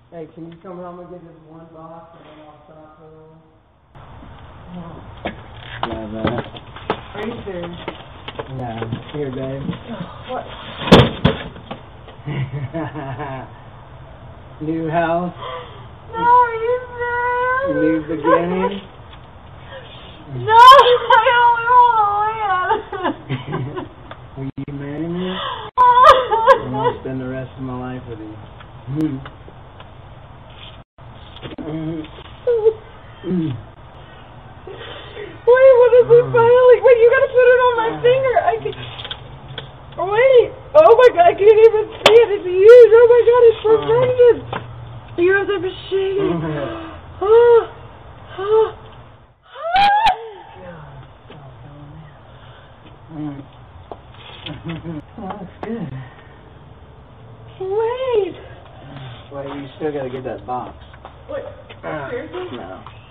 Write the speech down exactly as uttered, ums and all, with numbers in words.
Hey, can you come home and get this one box and then I'll stop for a little? Yeah, that. Are you serious? No. Here, babe. What? New house. No, are you serious? New beginning. No, I don't want to live. Will you marry me? I want to spend the rest of my life with you. Mm. Mm. Mm. Wait, what is it finally? Wait, you gotta put it on my finger. I can. Wait. Oh my god, I can't even see it. It's huge. Oh my god, it's perfected. You have the machine. Oh. Oh. Mm. Oh, that's good. Wait. Wait, you still gotta get that box. Wait. Uh, Seriously? no.